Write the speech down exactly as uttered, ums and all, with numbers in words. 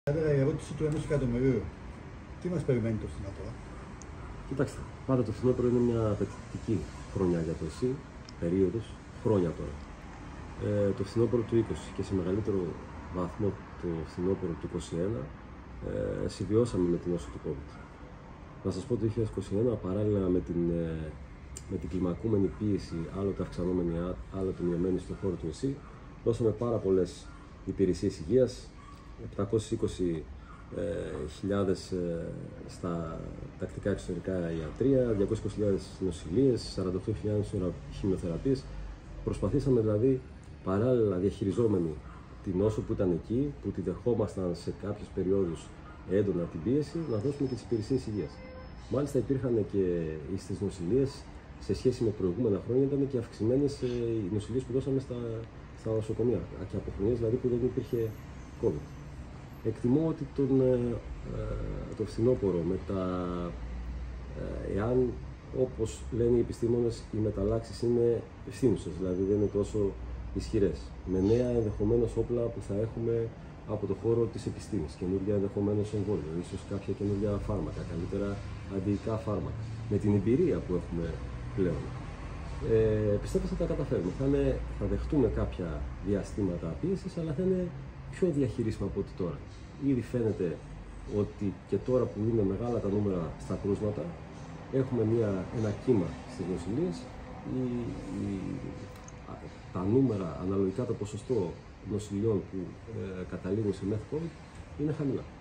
Η ερώτηση του ενός εκατομμυρίου. Τι μας περιμένει το φθινόπωρο? Κοιτάξτε, πάντα το φθινόπωρο είναι μια απαιτητική χρονιά για το ΕΣΥ, περίοδος, χρόνια τώρα. Ε, το φθινόπωρο του είκοσι και σε μεγαλύτερο βαθμό το φθινόπωρο του είκοσι ένα ε, συμβιώσαμε με την νόσο του COVID. Να σας πω το δύο χιλιάδες είκοσι ένα, παράλληλα με την, ε, με την κλιμακούμενη πίεση, άλλοτε αυξανόμενη, άλλοτε μειωμένη στον χώρο του ΕΣΥ, δώσαμε πάρα πολλές υπηρεσίες υγείας, επτακόσιες είκοσι χιλιάδες ε, στα τακτικά εξωτερικά ιατρεία, διακόσιες είκοσι χιλιάδες νοσηλείες, σαράντα οκτώ χιλιάδες χημειοθεραπείες. Προσπαθήσαμε δηλαδή, παράλληλα διαχειριζόμενοι την νόσο που ήταν εκεί, που τη δεχόμασταν σε κάποιες περιόδους έντονα την πίεση, να δώσουμε και τις υπηρεσίες υγείας. Μάλιστα υπήρχαν και στις νοσηλείες, σε σχέση με προηγούμενα χρόνια, ήταν και αυξημένες οι νοσηλείες που δώσαμε στα, στα νοσοκομεία, και από χρονιές δηλαδή που δεν υπήρχε COVID. Εκτιμώ ότι τον, ε, το φθινόπωρο με τα, ε, εάν όπως λένε οι επιστήμονες οι μεταλλάξεις είναι ευθύνουσες, δηλαδή δεν είναι τόσο ισχυρές, με νέα ενδεχομένως όπλα που θα έχουμε από το χώρο της επιστήμης, καινούργια ενδεχομένως εμβόλια, ίσως κάποια καινούργια φάρμακα, καλύτερα αντιϊκά φάρμακα, με την εμπειρία που έχουμε πλέον. Ε, πιστεύω ότι θα τα καταφέρουμε. Θα, είναι, θα δεχτούμε κάποια διαστήματα πίεσης, αλλά θα είναι πιο διαχειρίσιμα από ό,τι τώρα. Ήδη φαίνεται ότι και τώρα που είναι μεγάλα τα νούμερα στα κρούσματα, έχουμε μια, ένα κύμα στις νοσηλείες, η, η, τα νούμερα αναλογικά το ποσοστό νοσηλειών που ε, καταλήγουν σε μεθ COVID είναι χαμηλά.